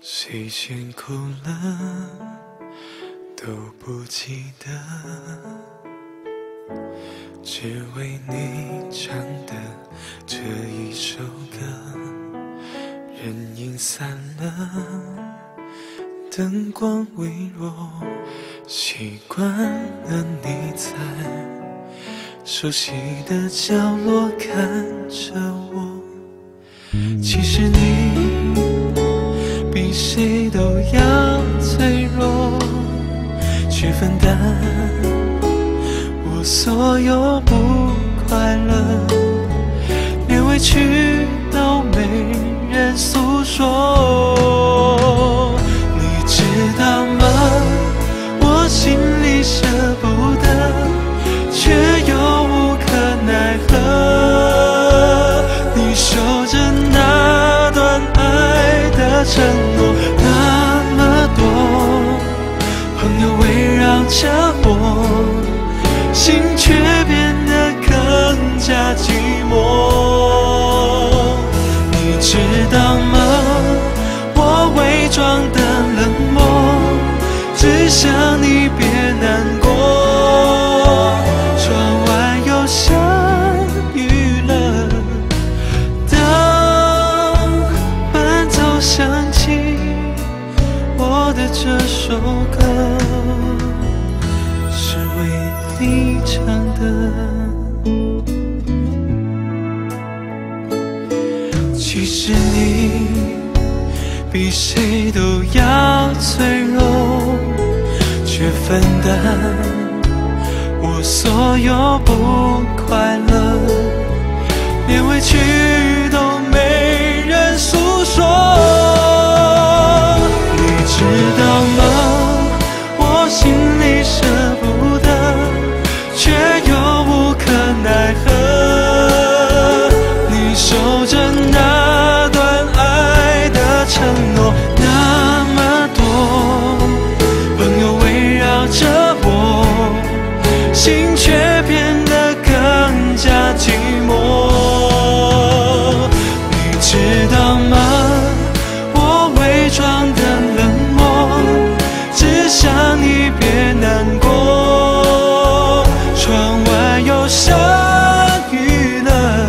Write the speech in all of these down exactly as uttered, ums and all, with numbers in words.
谁先哭了都不记得，只为你唱的这一首歌。人影散了，灯光微弱，习惯了你在熟悉的角落看着我。其实你比谁都要脆弱，去分担我所有不快乐，连委屈都没人诉说。你知道吗？我心里舍不得，却又无可奈何。你守着那段爱的承诺，那么多朋友围绕着我，心却变得更加寂寞。你知道吗？我伪装的冷漠，只想你别难过。窗外又下雨了，当伴奏响起我的这首歌，是为你唱的。其实你比谁都要脆弱，却分担我所有不快乐，连委屈都没人诉说。你知道吗？我心里舍不得，却又无可奈何。你守着那段爱的承诺，那么多朋友围绕着我，心却变得更加寂寞。你知道吗？我伪装的冷漠，只想你别难过。窗外又下雨了，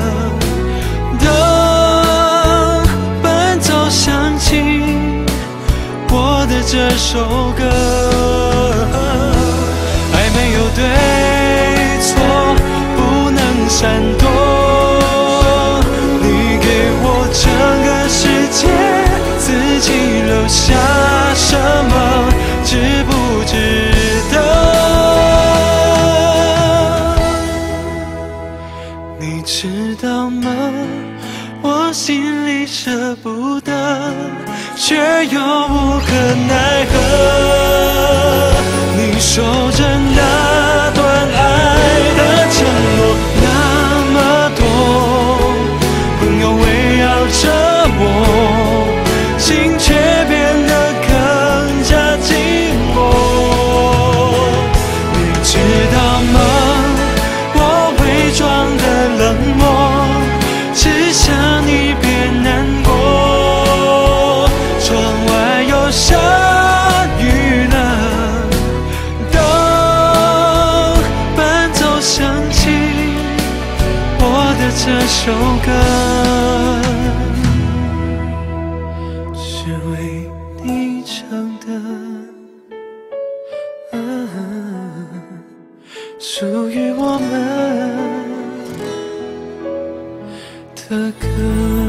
当伴奏响起我的这首歌，爱没有对错，不能闪躲。你给我整个世界，自己留下什么，值不值得？你知道吗？我心里舍不得，却又无可奈何。你守着那段爱的承诺，那么多朋友围绕着我，心却变得更加寂寞。你知道吗？我伪装的冷漠，只想你别难过。窗外又下雨了，当伴奏响起我的这首歌，是为你唱的，啊，属于我们的歌。